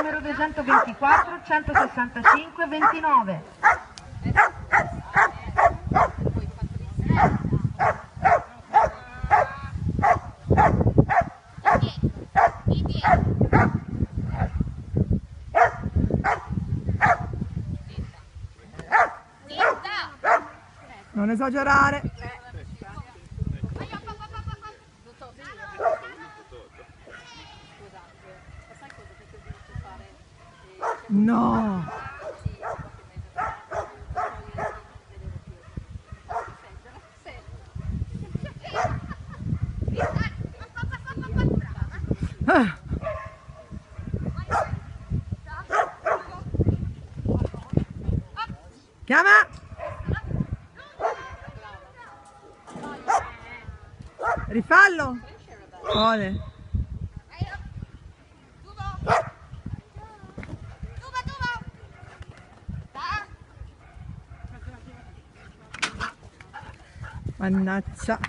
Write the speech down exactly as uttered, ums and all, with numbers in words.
numero duecentoventiquattro, centosessantacinque, ventinove. Non esagerare. No. Ah. Chiama. Rifallo. Ole. Mannaggia.